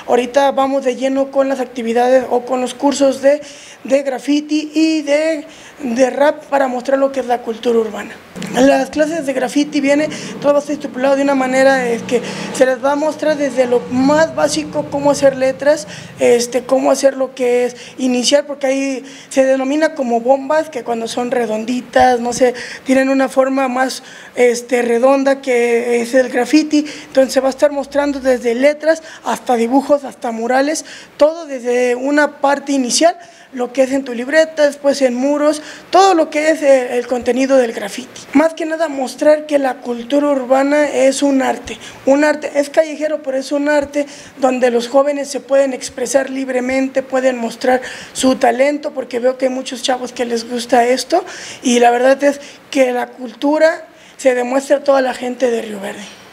ahorita vamos de lleno con las actividades o con los cursos de graffiti y de rap para mostrar lo que es la cultura urbana. En las clases de graffiti todo va a estar estipulado de una manera que se les va a mostrar desde lo más básico cómo hacer letras, cómo hacer lo que es iniciar, porque ahí se denomina como bombas, que cuando son redonditas, no sé, tienen una forma más redonda que es el graffiti. Entonces se va a estar mostrando desde letras hasta dibujos, hasta murales, todo desde una parte inicial, lo que es en tu libreta, después en muros, todo lo que es el contenido del graffiti. Más que nada mostrar que la cultura urbana es un arte, es callejero, pero es un arte donde los jóvenes se pueden expresar libremente, pueden mostrar su talento, porque veo que hay muchos chavos que les gusta esto, y la verdad es que la cultura se demuestra a toda la gente de Río Verde.